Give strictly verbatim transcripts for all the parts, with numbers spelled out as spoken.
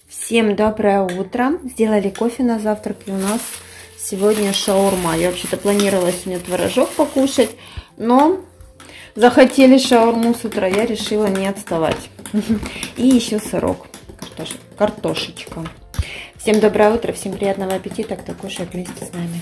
Всем доброе утро. Сделали кофе на завтрак, и у нас сегодня шаурма. Я вообще-то планировала сегодня творожок покушать, но захотели шаурму с утра, я решила не отставать. И еще сырок, картошечка. Всем доброе утро, всем приятного аппетита, кто кушает вместе с нами.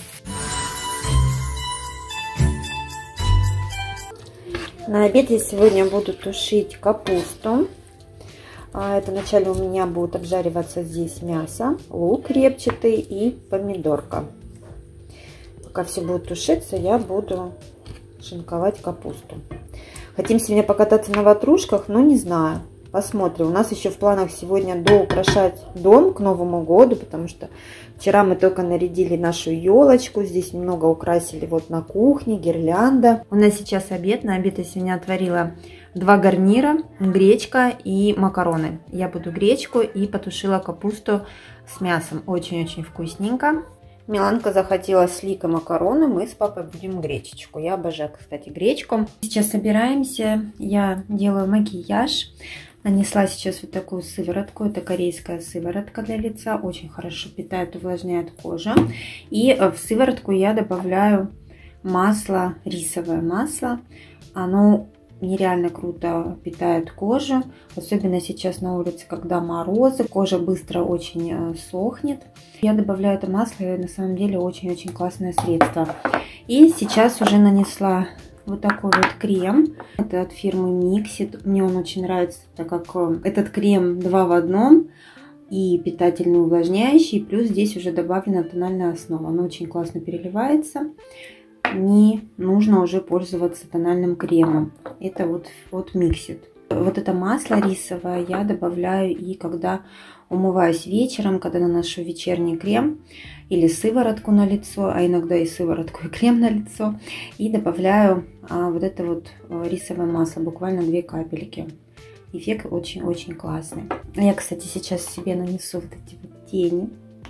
На обед я сегодня буду тушить капусту. Это вначале у меня будет обжариваться здесь мясо, лук репчатый и помидорка. Пока все будет тушиться, я буду шинковать капусту. Хотим сегодня покататься на ватрушках, но не знаю. Посмотрим. У нас еще в планах сегодня доукрашать дом к Новому году, потому что вчера мы только нарядили нашу елочку. Здесь немного украсили вот на кухне, гирлянда. У нас сейчас обед. На обед я сегодня отварила два гарнира, гречка и макароны. Я буду гречку и потушила капусту с мясом. Очень-очень вкусненько. Миланка захотела с Ликой макароны, мы с папой будем гречечку. Я обожаю, кстати, гречку. Сейчас собираемся, я делаю макияж. Нанесла сейчас вот такую сыворотку, это корейская сыворотка для лица, очень хорошо питает, увлажняет кожу. И в сыворотку я добавляю масло, рисовое масло. Оно нереально круто питает кожу, особенно сейчас на улице, когда морозы, кожа быстро очень сохнет. Я добавляю это масло, и на самом деле очень-очень классное средство. И сейчас уже нанесла вот такой вот крем. Это от фирмы Mixit. Мне он очень нравится, так как этот крем два в одном. И питательный, увлажняющий. Плюс здесь уже добавлена тональная основа. Она очень классно переливается. Не нужно уже пользоваться тональным кремом. Это вот от Mixit. Вот это масло рисовое я добавляю и когда умываюсь вечером, когда наношу вечерний крем или сыворотку на лицо, а иногда и сыворотку и крем на лицо. И добавляю а, вот это вот рисовое масло, буквально две капельки. Эффект очень-очень классный. Я, кстати, сейчас себе нанесу вот эти вот тени.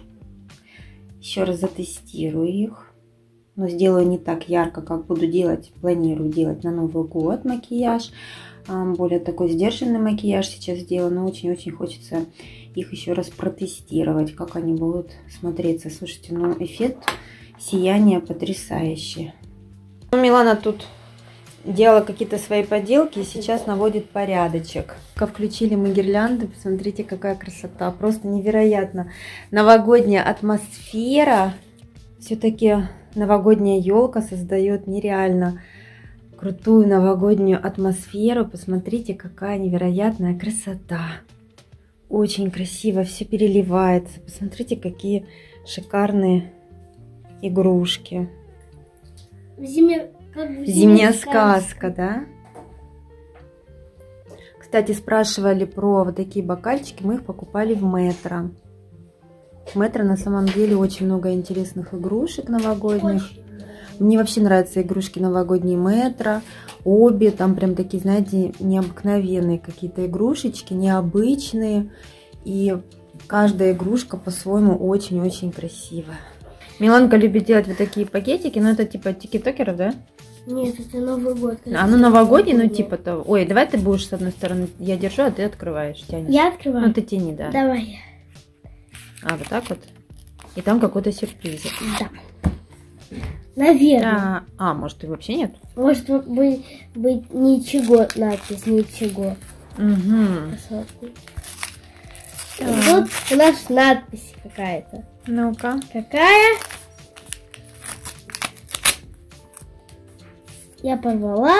Еще раз затестирую их. Но сделаю не так ярко, как буду делать, планирую делать на Новый год макияж. Более такой сдержанный макияж сейчас сделаю, но очень-очень хочется их еще раз протестировать, как они будут смотреться. Слушайте, ну эффект сияния потрясающий. Милана тут делала какие-то свои поделки и сейчас наводит порядочек. Как включили мы гирлянды, посмотрите, какая красота, просто невероятно. Новогодняя атмосфера, все-таки новогодняя елка создает нереально крутую новогоднюю атмосферу. Посмотрите, какая невероятная красота. Очень красиво, все переливается. Посмотрите, какие шикарные игрушки. Зиме, как бы зимняя сказка, сказка, да? Кстати, спрашивали про вот такие бокальчики. Мы их покупали в Метро. В Метро на самом деле очень много интересных игрушек новогодних. Очень. Мне вообще нравятся игрушки новогодние Метро, обе, там прям такие, знаете, необыкновенные какие-то игрушечки, необычные. И каждая игрушка по-своему очень-очень красивая. Миланка любит делать вот такие пакетики, но это типа тики-токеров, да? Нет, это Новый год. А ну новогодний, ну типа того. Ой, давай ты будешь с одной стороны, я держу, а ты открываешь, тянешь. Я открываю? Ну ты тяни, да. Давай. А, вот так вот? И там какой-то сюрпризик. Да. Наверное. А, а, может и вообще нет? Может быть, быть ничего, надпись, ничего. Угу. Вот у нас надпись какая-то. Ну-ка. Какая? Я порвала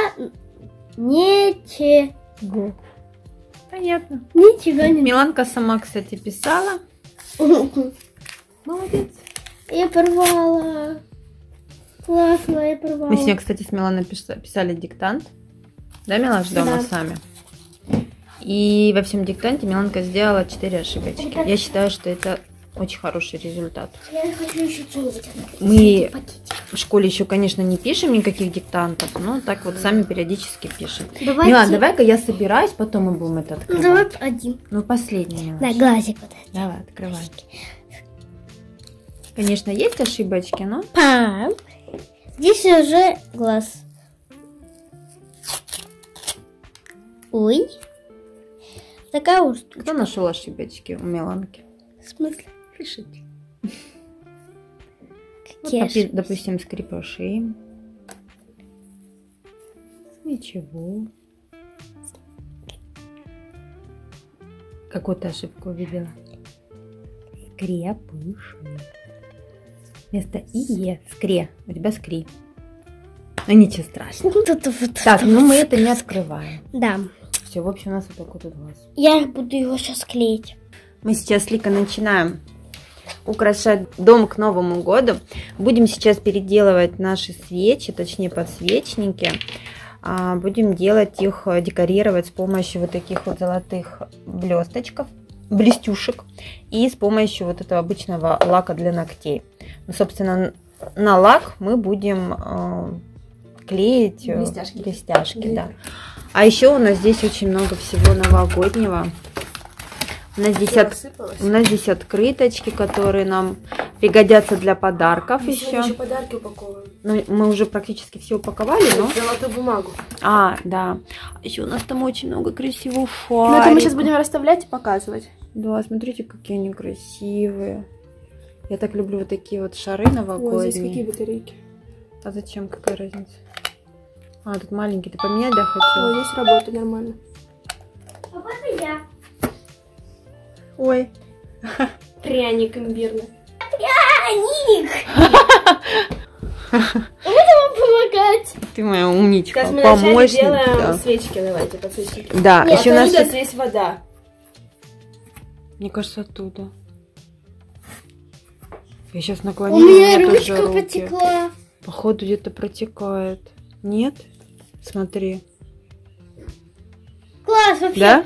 ничего. Понятно. Ничего не... Миланка сама, кстати, писала. Молодец. Я порвала. Классно, я порвала. Мы сегодня, кстати, с Миланой писали диктант. Да, Милаш, дома да. сами. И во всем диктанте Миланка сделала четыре ошибочки. Это... Я считаю, что это очень хороший результат. Я хочу еще что-нибудь. Мы в школе еще, конечно, не пишем никаких диктантов, но так вот сами периодически пишем. Давайте... Милан, давай-ка я собираюсь, потом мы будем это открывать. Ну, давай один. Ну, последний, Милаш. Да, глазик вот этот. Давай, открывай. Конечно, есть ошибочки, но... Пам. Здесь уже глаз. Ой. Такая уж. Кто нашел ошибочки у Миланки? В смысле? Пришить. Какие Вот, допустим, скрепыши. Ничего. Какую-то ошибку увидела. Скрепыши. Вместо ИЕ скре. У тебя скри. Ну ничего страшного. Вот это вот. Так, ну мы это не открываем. Да. Все, в общем, у нас вот такой вот глаз. Я буду его сейчас клеить. Мы сейчас с Ликой начинаем украшать дом к Новому году. Будем сейчас переделывать наши свечи, точнее подсвечники. Будем делать их, декорировать с помощью вот таких вот золотых блесточков, блестюшек. И с помощью вот этого обычного лака для ногтей. Ну, собственно, на лак мы будем э, клеить блестяшки. блестяшки да. А еще у нас здесь очень много всего новогоднего. У нас, здесь от... у нас здесь открыточки, которые нам пригодятся для подарков. Мы еще. еще подарки упаковываем. Ну, мы уже практически все упаковали, но... Золотую бумагу. А, да. Еще у нас там очень много красивых шариков. Ну, это мы сейчас будем расставлять и показывать. Да, смотрите, какие они красивые. Я так люблю вот такие вот шары новогодние. Ой, здесь какие батарейки. А зачем? Какая разница? А, тут маленький. Ты поменять, да, хотела? Ой, здесь работа нормально. А вот и я. Ой. Пряник имбирный. Пряник! Буду вам помогать. Ты моя умничка, Сейчас мы помощница. делаем да. свечки, давайте, подсвечники. Да, Нет, еще у нас... Сейчас есть вода. Мне кажется, оттуда. Я сейчас У наклоню. меня ручка потекла. Походу где-то протекает. Нет? Смотри. Класс вообще. Да?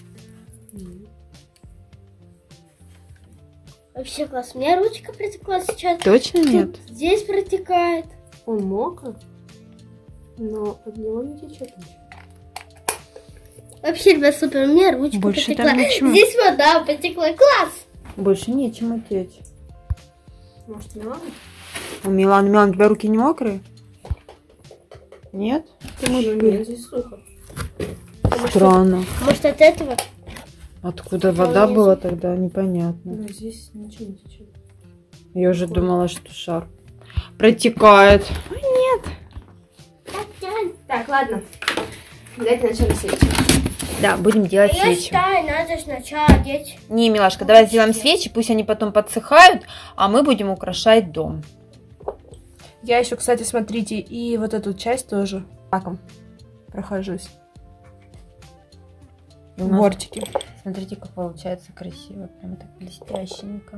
Вообще класс. У меня ручка протекла сейчас. Точно нет? Тут здесь протекает. Он мокрый, но от него не течет ничего. Вообще, ребят, супер. У меня ручка Больше потекла. там ничего. Здесь вода потекла. Класс! Больше нечем отеть. Может, не надо? У Миланы, Милан, у тебя руки не мокрые? Нет? Ты можешь Ну, нет, здесь сухо. Странно. Может, от этого? Откуда Потому вода что- была тогда, непонятно. Ну, здесь ничего не течет. Я уже думала, что шар протекает. Так, ладно. Давайте начнем свечи. Да, будем делать Я свечи. считаю, надо сначала одеть. Не, милашка, давай сделаем свечи, пусть они потом подсыхают, а мы будем украшать дом. Я еще, кстати, смотрите, и вот эту часть тоже лаком прохожусь. И у нас- Бортики. Смотрите, как получается красиво, прям так блестященько.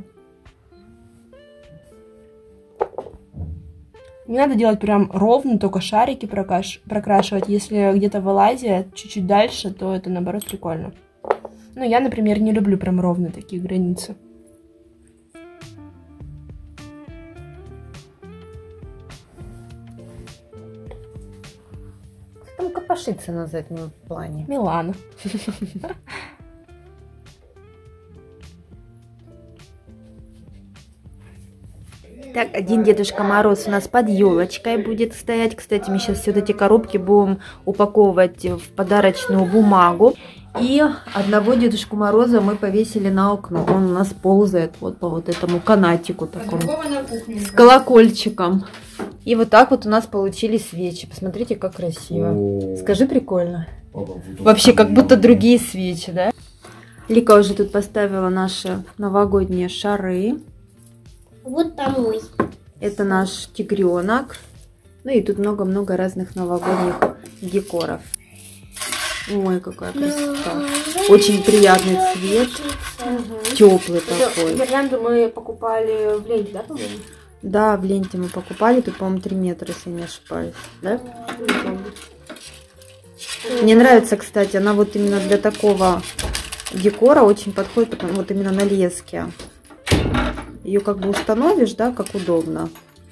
Не надо делать прям ровно, только шарики прокаш... прокрашивать. Если где-то вылазит чуть-чуть дальше, то это, наоборот, прикольно. Ну, я, например, не люблю прям ровно такие границы. Там копошится на заднем плане. Милана. Так, один Дедушка Мороз у нас под елочкой будет стоять. Кстати, мы сейчас все эти коробки будем упаковывать в подарочную бумагу. И одного Дедушку Мороза мы повесили на окно. Он у нас ползает вот по вот этому канатику такому. С колокольчиком. И вот так вот у нас получились свечи. Посмотрите, как красиво. Скажи, прикольно. Вообще, как будто другие свечи, да? Лика уже тут поставила наши новогодние шары. Вот там мой. Это наш тигренок. Ну и тут много-много разных новогодних декоров. Ой, какая красота. Очень приятный цвет. Угу. Теплый такой. Гирлянду мы покупали в ленте, да, по-моему? Да, в ленте мы покупали. Тут, по-моему, три метра, если не ошибаюсь. Да? Мне нравится, кстати, она вот именно для такого декора очень подходит, потому вот именно на леске. Ее как бы установишь, да, как удобно.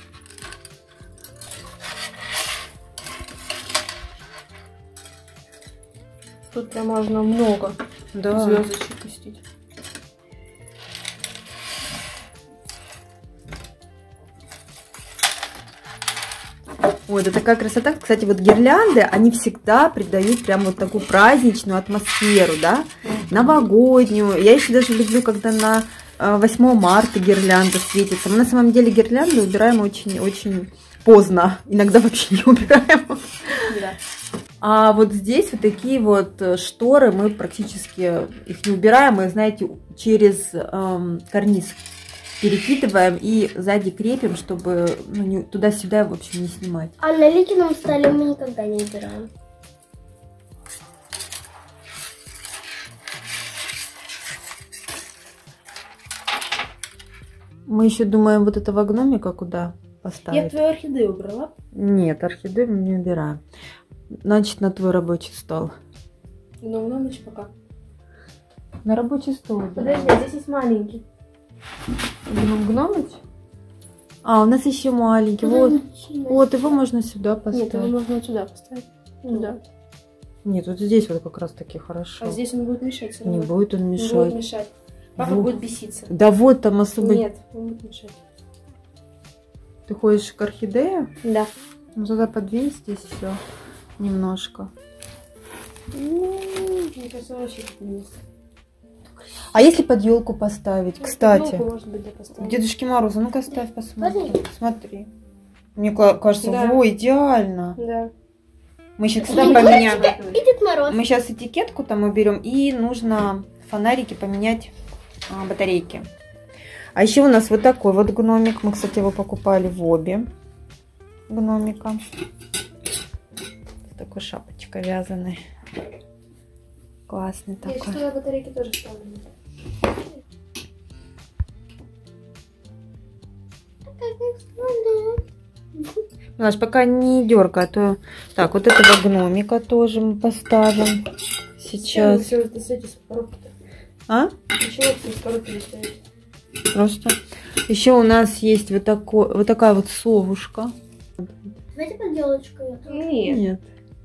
Тут прям можно много Да. звездочек пустить. Ой, это такая красота. Кстати, вот гирлянды, они всегда придают прям вот такую праздничную атмосферу, да, новогоднюю. Я еще даже люблю, когда на восьмое марта гирлянда светится. Мы на самом деле гирлянды убираем очень-очень поздно. Иногда вообще не убираем. Да. А вот здесь вот такие вот шторы, мы практически их не убираем. Мы, знаете, через эм, карниз перекидываем и сзади крепим, чтобы ну, туда-сюда, в общем, не снимать. А на Ликином столе мы никогда не убираем. Мы еще думаем, вот этого гномика куда поставить. Я твою орхидею убрала? Нет, орхидею мы не убираем. Значит, на твой рабочий стол. Ну, гномыч пока. На рабочий стол. Подожди, а здесь есть маленький. Гном гномыч? А, у нас еще маленький. Вот, вот, его можно сюда поставить. Нет, его можно сюда поставить. Туда. Нет, вот здесь вот как раз таки хорошо. А здесь он будет мешать. Не будет он мешать. Не будет мешать. Папа Вот. будет беситься. Да вот там особо... Нет, он будет мешать. Ты ходишь к орхидее? Да. Ну тогда подвинь здесь все немножко. Мне кажется, вообще тут не место. А если под елку поставить, Ну, кстати? елку, может быть, да, поставить. Дедушки Мороза, ну-ка ставь, посмотри. Смотри. Смотри. Мне ка- кажется, Да. во, идеально. Да. Мы сейчас сюда Егорчик поменяем. и Дед Мороз. Мы сейчас этикетку там уберем, и нужно фонарики поменять, а, батарейки. А еще у нас вот такой вот гномик. Мы, кстати, его покупали в обе гномика. С такой шапочкой вязаной. Классный Я такой. сюда батарейки тоже ставлю. Наш пока не дергай, а то... Так, вот этого гномика тоже мы поставим сейчас. Все, это с этим с коробки-то. А? Ничего, все с коробки ставить. Просто. Еще у нас есть вот, такой, вот такая вот совушка. Давайте поделочку. Нет. Нет.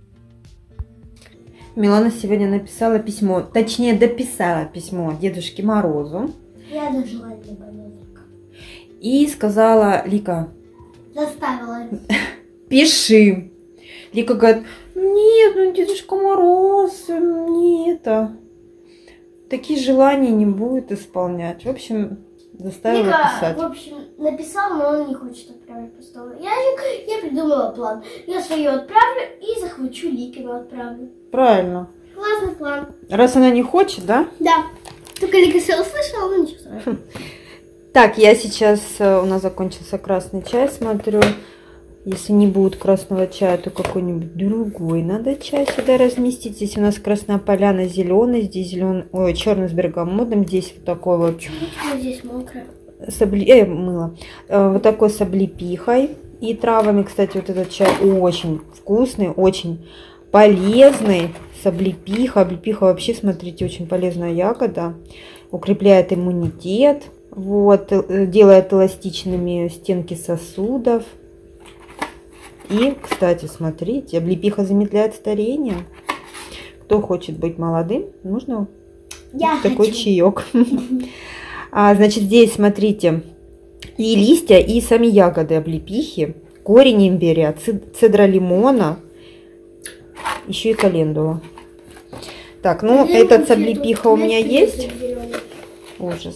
Милана сегодня написала письмо, точнее дописала письмо Дедушке Морозу. Я дожила для болезика. И сказала: Лика, Заставила. пиши. Лика говорит: нет, ну Дедушка Мороз, не это. Такие желания не будет исполнять. В общем, заставила Лика, писать. в общем, написал, но он не хочет отправить постовый ящик. Я придумала план. Я свою отправлю и захвачу Ликину отправлю. Правильно. Классный план. Раз она не хочет, да? Да. Только Лика все услышала, но ничего страшного. Так, я сейчас, у нас закончился красный чай, смотрю. Если не будет красного чая, то какой-нибудь другой надо чай сюда разместить. Здесь у нас красная поляна, зеленый, здесь зеленый, ой, черный с бергамотом, здесь вот такой вот. Почему здесь мокро? С обли... э, мыло. Э, вот такой с облепихой и травами. Кстати, вот этот чай очень вкусный, очень полезный. С облепихой. Облепиха вообще, смотрите, очень полезная ягода. Укрепляет иммунитет. Вот, делает эластичными стенки сосудов. И, кстати, смотрите, облепиха замедляет старение. Кто хочет быть молодым, нужно Я такой хочу. чаек. А, значит, здесь, смотрите, и листья, и сами ягоды облепихи, корень имбиря, цедра лимона, еще и календула. Так, ну, Зеленый этот с цвет, облепиха у меня цвет есть. зеленый. Ужас.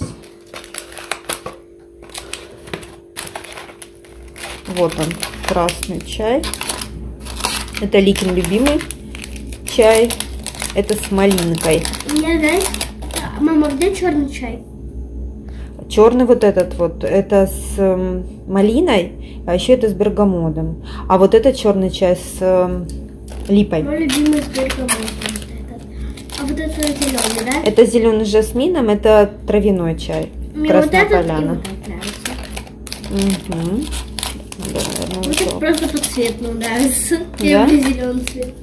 Вот он, красный чай. Это Ликин любимый чай. Это с малинкой. У меня, знаешь, мама, где черный чай? Черный вот этот вот, это с эм, малиной, а еще это с бергамотом. А вот этот черный чай с эм, липой. Мой любимый с бергамотом. А вот это зеленый, да? Это зеленый с жасмином, это травяной чай. Мне вот Красная этот и поляна. вот этот нравится. Угу. Да, наверное, Вот вот это так. просто по цвету нравится. Да? Я люблю зеленый цвет.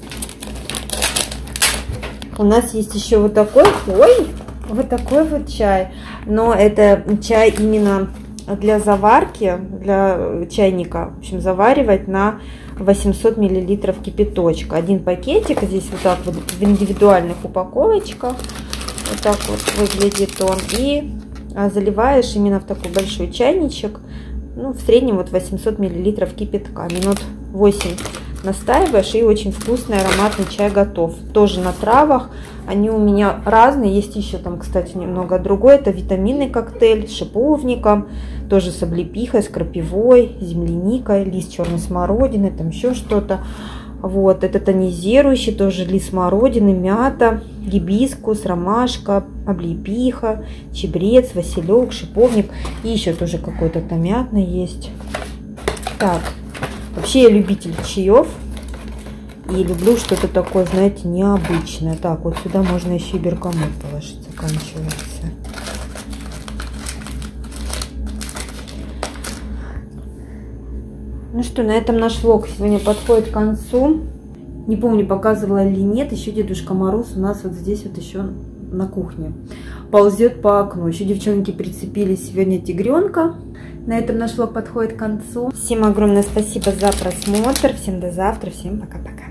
У нас есть еще вот такой, ой, вот такой вот чай. Но это чай именно для заварки, для чайника. В общем, заваривать на восемьсот миллилитров кипяточка. Один пакетик, здесь вот так вот в индивидуальных упаковочках. Вот так вот выглядит он. И заливаешь именно в такой большой чайничек. Ну, в среднем вот восемьсот миллилитров кипятка. Минут восемь настаиваешь, и очень вкусный ароматный чай готов. Тоже на травах. Они у меня разные. Есть еще там, кстати, немного другой. Это витаминный коктейль с шиповником, тоже с облепихой, с крапивой, земляникой, лист черной смородины, там еще что-то. Вот, это тонизирующий, тоже лист смородины, мята, гибискус, ромашка, облепиха, чебрец, василек, шиповник. И еще тоже какой-то там мятный есть. Так, вообще я любитель чаев. И люблю что-то такое, знаете, необычное. Так, вот сюда можно еще и бергамот положить, заканчивается. Ну что, на этом наш влог сегодня подходит к концу. Не помню, показывала или нет, еще Дедушка Мороз у нас вот здесь вот еще на кухне ползет по окну. Еще девчонки прицепили сегодня тигренка. На этом наш влог подходит к концу. Всем огромное спасибо за просмотр. Всем до завтра. Всем пока-пока.